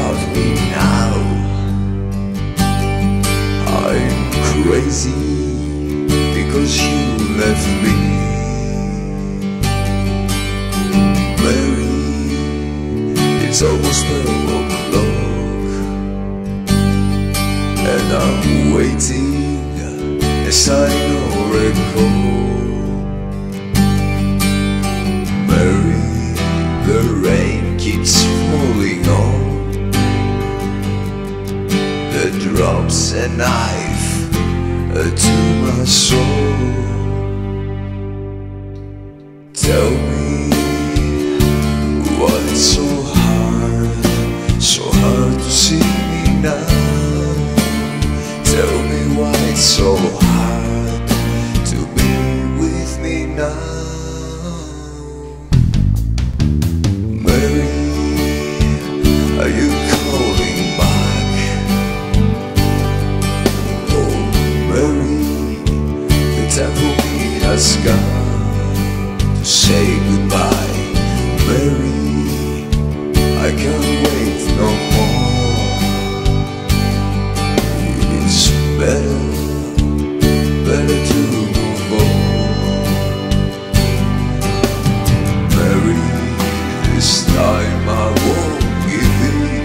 about me now. I'm crazy because you left me. Mary, it's almost 12 o'clock, and I'm waiting as I know recall. Mary, the rain keeps falling on the drops and knife to my soul. Tell me why it's so hard to see me now. Tell me why it's so hard to be with me now. Mary, are you calling back? Oh Mary, the time for me has come to say goodbye. Mary, I can't wait no more. It's better to move on. Mary, this time I won't give in.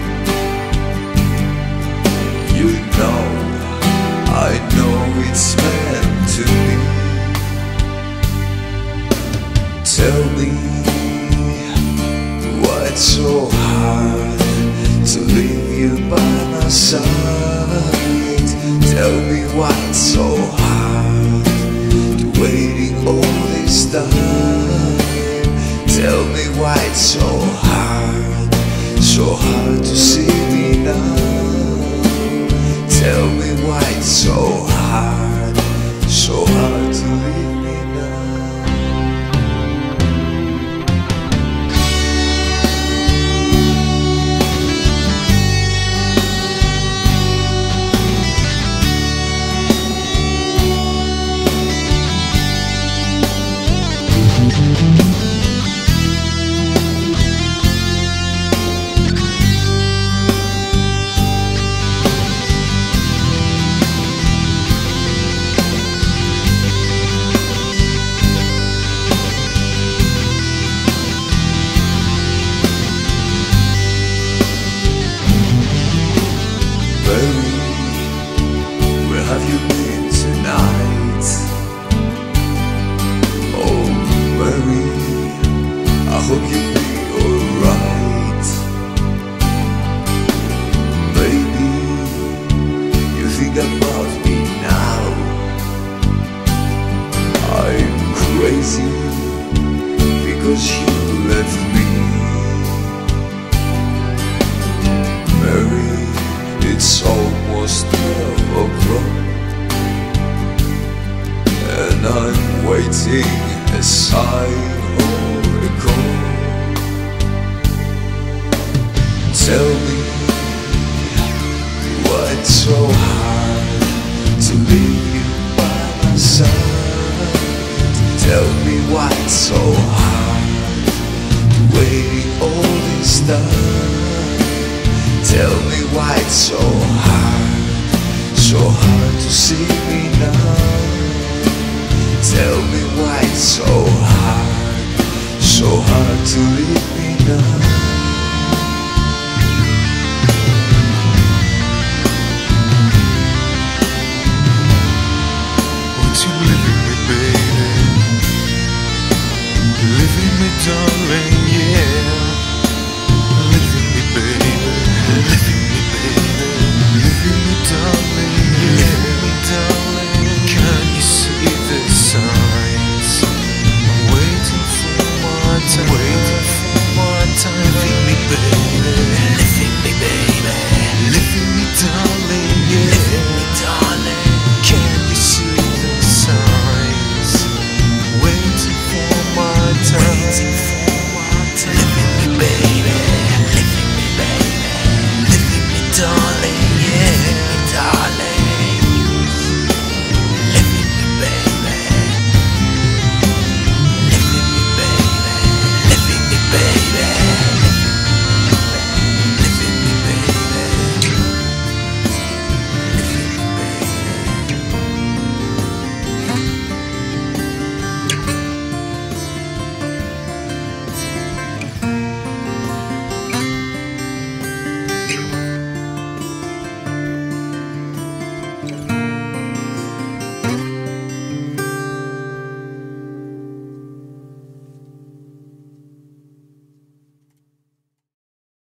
You know, I know it's meant to be. Tell me why it's so hard to leave you by my side. Tell me why it's so hard to waiting all this time. Tell me why it's so hard to see me now. Tell me why it's so hard to leave me now. Mary, where have you been tonight? Oh Mary, I hope you'll be alright. Baby, you think about me now. I'm crazy because you left me. Mary, it's almost 12 o'clock, and I'm waiting as I recall. Tell me why it's so hard to leave you by my side. Tell me why it's so hard to wait all this time. Tell me why it's so hard to see me now. Tell me why it's so hard to leave me now. Won't you live with me, baby? Live with me, darling, yeah. Live with me, baby. Live with me, baby. Live with me, darling, yeah. Live with me, darling. Can you see the signs? I'm waiting for my time. Waiting for my time. Live with me, baby.